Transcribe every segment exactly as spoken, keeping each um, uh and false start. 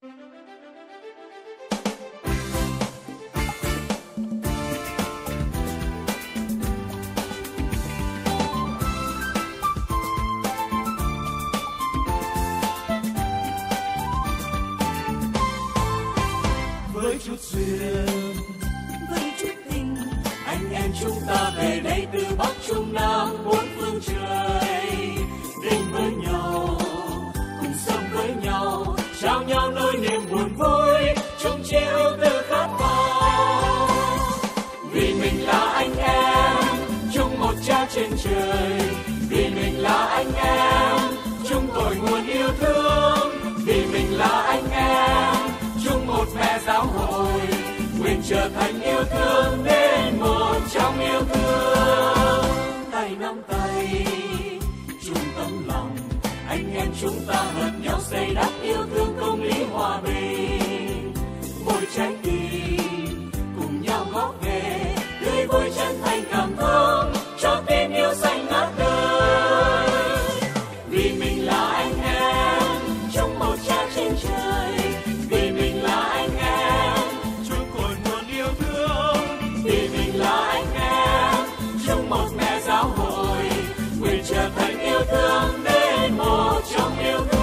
Với chút duyên, với chút tình, anh em chúng ta về đây từ Bắc Trung Nam bốn phương trời, đến với nhau, cùng sống với nhau, trao nhau nỗi niềm buồn vui, chung chia yêu từ khát vọng. Vì mình là anh em, chung một Cha trên trời, vì mình là anh em, chung cội nguồn yêu thương, vì mình là anh em, chung một mẹ giáo hội, nguyện trở thành yêu thương nên một trong yêu thương. Tay nắm tay, chung tấm lòng, anh em chúng ta hợp nhau xây đắp yêu thương công lý hòa bình. Mỗi trái tim cùng nhau góp về, tươi vui chân thành cảm thông cho tình yêu xanh ngát đời. Vì mình là anh em, chung một Cha trên trời, vì mình là anh em, chung cội nguồn yêu thương, vì mình là anh em, chung một mẹ giáo hội, nguyện trở thành yêu thương nên một trong yêu thương.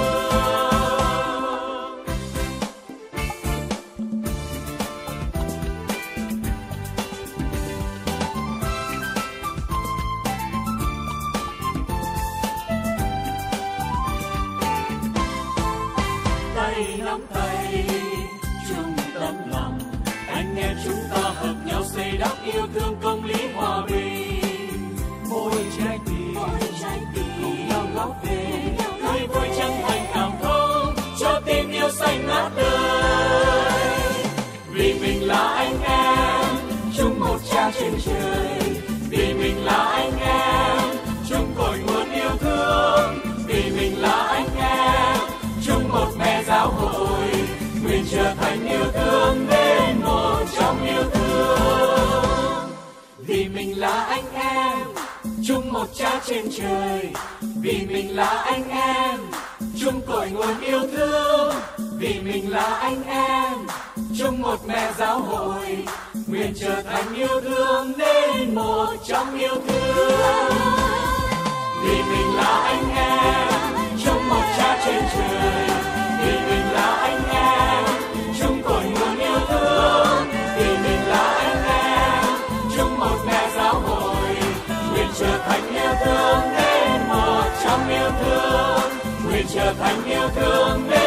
Tay nắm tay, chung tấm lòng, anh em chúng ta hợp nhau xây đắp yêu thương công lý hòa bình. Mỗi trái tim, cùng nhau góp về, tươi vui chân thành cảm thông cho tình yêu xanh ngát đời. Vì mình là anh em, chung một Cha trên trời, vì mình là anh em, chung cội nguồn yêu thương, vì mình là anh em, chung một mẹ giáo hội, nguyện trở thành yêu thương nên một trong yêu thương. Vì mình là anh em, chung một Cha trên trời, vì mình là anh em, chung cội nguồn yêu thương, vì mình là anh em, chung một mẹ giáo hội, nguyện trở thành yêu thương nên một trong yêu thương. Vì mình là anh em, chung một Cha trên trời, vì mình là anh em, chung cội nguồn yêu thương, vì mình là anh em, chung một mẹ giáo hội, nguyện trở thành yêu thương nên một trong yêu thương, nguyện trở thành yêu thương nên